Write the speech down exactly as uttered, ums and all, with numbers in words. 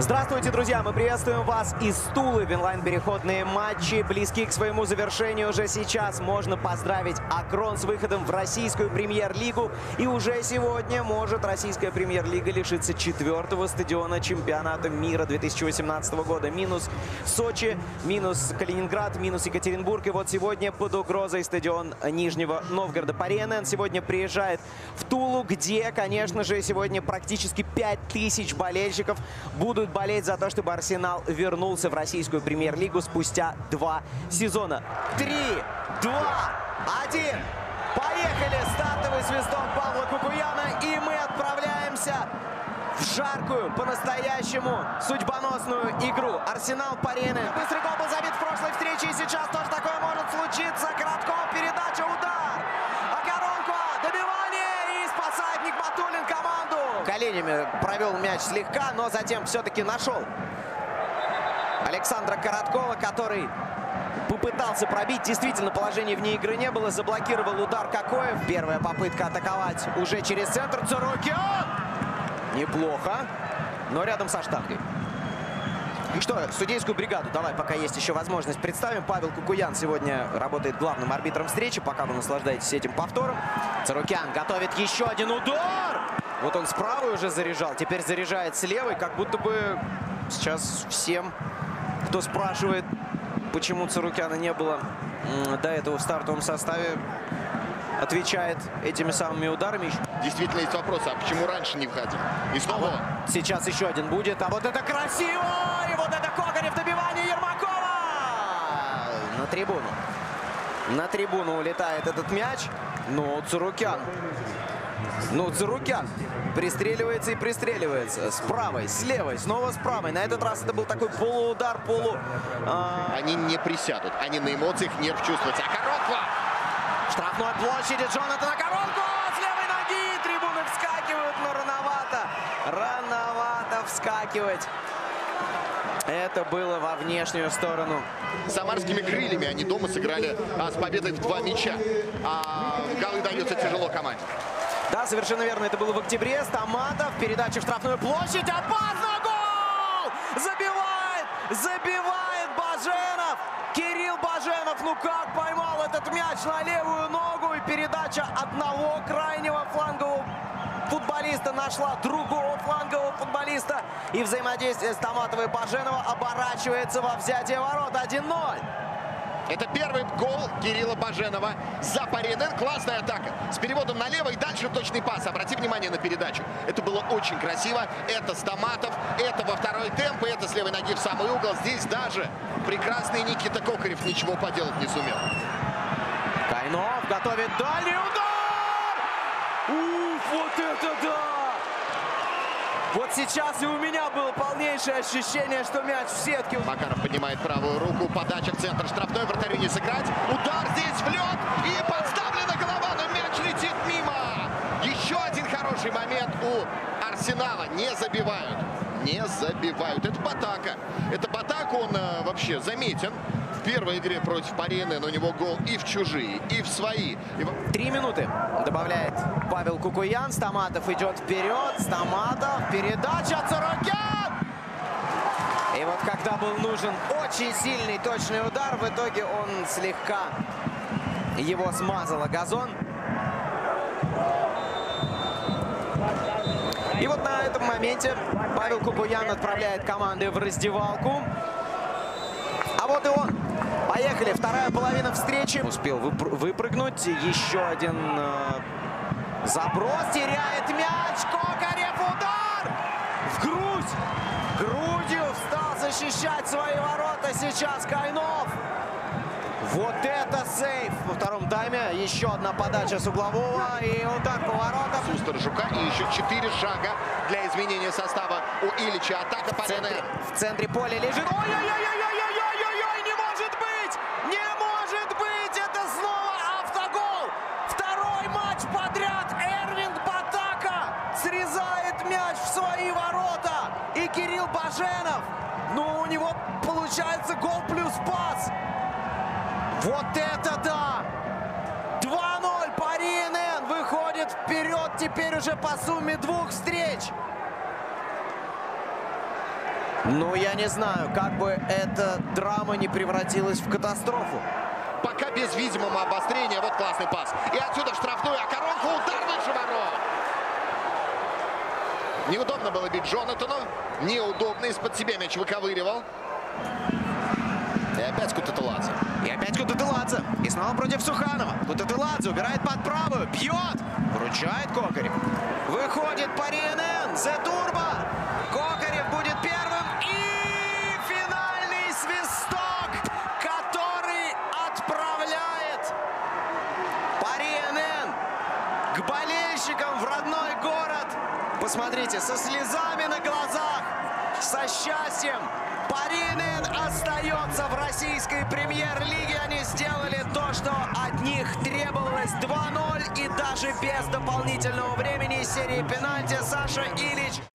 Здравствуйте, друзья! Мы приветствуем вас из Тулы. Винлайн-переходные матчи близки к своему завершению. Уже сейчас можно поздравить Акрон с выходом в российскую премьер-лигу. И уже сегодня может российская премьер-лига лишиться четвертого стадиона чемпионата мира две тысячи восемнадцатого года. Минус Сочи, минус Калининград, минус Екатеринбург. И вот сегодня под угрозой стадион Нижнего Новгорода. Пари эн эн сегодня приезжает в Тулу, где, конечно же, сегодня практически пять тысяч болельщиков будут болеть за то, чтобы Арсенал вернулся в российскую премьер-лигу спустя два сезона. Три, два, один. Поехали! Стартовый свисток Павла Кукуяна, и мы отправляемся в жаркую, по-настоящему судьбоносную игру. Арсенал, пари эн эн. Быстрый гол был забит в прошлой встрече, и сейчас тоже такое может случиться. Коротков, передача, удар. Окоронко, добивание, и спасает Нигматуллин команду. Коленями провел мяч слегка, но затем все-таки нашел Александра Короткова, который попытался пробить. Действительно, положения вне игры не было. Заблокировал удар Кокоев. Первая попытка атаковать уже через центр. Цурукян! Неплохо, но рядом со штангой. Что, судейскую бригаду давай, пока есть еще возможность, представим. Павел Кукуян сегодня работает главным арбитром встречи. Пока вы наслаждаетесь этим повтором. Цурукян готовит еще один удар. Вот он с правой уже заряжал, теперь заряжает с левой. Как будто бы сейчас всем, кто спрашивает, почему Цурукяна не было до этого в стартовом составе, отвечает этими самыми ударами. Действительно есть вопрос, а почему раньше не входил? И снова... А вот сейчас еще один будет. А вот это красиво! И вот это Кокарев, добивание Ермакова! На трибуну. На трибуну улетает этот мяч. Но Цурукян... Ну, Цурукян пристреливается и пристреливается. С правой, с левой, снова с правой. На этот раз это был такой полуудар, полу... А... Они не присядут. Они на эмоциях нерв чувствуют. А Окоронко! Штрафной площади Джонатан Окоронко! С левой ноги трибуны вскакивают, но рановато. Рановато вскакивать. Это было во внешнюю сторону. Самарскими крыльями они дома сыграли а, с победой в два мяча. А голы даются тяжело команде. Да, совершенно верно. Это было в октябре. Стаматов. Передача в штрафную площадь. Опасно! Гол! Забивает! Забивает Баженов! Кирилл Баженов. Ну как поймал этот мяч на левую ногу. И передача одного крайнего флангового футболиста нашла другого флангового футболиста. И взаимодействие Стаматова и Баженова оборачивается во взятие ворот. один ноль. Это первый гол Кирилла Баженова за пари эн эн. Классная атака. С переводом налево и дальше точный пас. Обрати внимание на передачу. Это было очень красиво. Это Стаматов. Это во второй темп. И это с левой ноги в самый угол. Здесь даже прекрасный Никита Кокарев ничего поделать не сумел. Кайнов готовит дальний удар! Уф, вот это да! Вот сейчас и у меня было полнейшее ощущение, что мяч в сетке. Макаров поднимает правую руку. Подача в центр штрафной. Вратарю не сыграть. Удар здесь в лед. И подставлена голова, но мяч летит мимо. Еще один хороший момент у Арсенала. Не забивают. Не забивают. Это Батака. Это Батака, он э, вообще заметен. В первой игре против пари эн эн у него гол и в чужие, и в свои. И... Три минуты добавляет Павел Кукуян. Стаматов идет вперед. Стаматов. Передача. Цурукян! И вот когда был нужен очень сильный точный удар, в итоге он слегка его смазал о газон. И вот на этом моменте Павел Кукуян отправляет команды в раздевалку. А вот и он. Поехали. Вторая половина встречи. Успел выпр выпрыгнуть. Еще один э, заброс. Теряет мяч. Кокарев. Удар. В грудь. Грудью встал защищать свои ворота сейчас Кайнов. Вот это сейф. Во втором тайме еще одна подача с углового. И удар по воротам. Сустер Жука. И еще четыре шага для изменения состава у Ильича. Атака по эн эн. В центре поля лежит. Ой-ой-ой-ой-ой! Срезает мяч в свои ворота. И Кирилл Баженов. Ну, у него получается гол плюс пас. Вот это да! два ноль. Пари эн эн выходит вперед теперь уже по сумме двух встреч. Ну, я не знаю, как бы эта драма не превратилась в катастрофу. Пока без видимого обострения. Вот классный пас. И отсюда в штрафную, а коронку удар выше ворот. Неудобно было бить Джонатану. Неудобно. Из-под себя мяч выковыривал. И опять Кутателадзе. И опять Кутателадзе. И снова против Суханова. Кутателадзе убирает под правую. Бьет. Вручает Кокарев. Выходит Париенен. Зе Турбо. Кокарев будет первым. И финальный свисток, который отправляет Париенен к болельщикам в родной город. Посмотрите, со слезами на глазах, со счастьем. Париенен остается в российской премьер-лиге. Они сделали то, что от них требовалось. два ноль, и даже без дополнительного времени из серии пенальти Саша Илич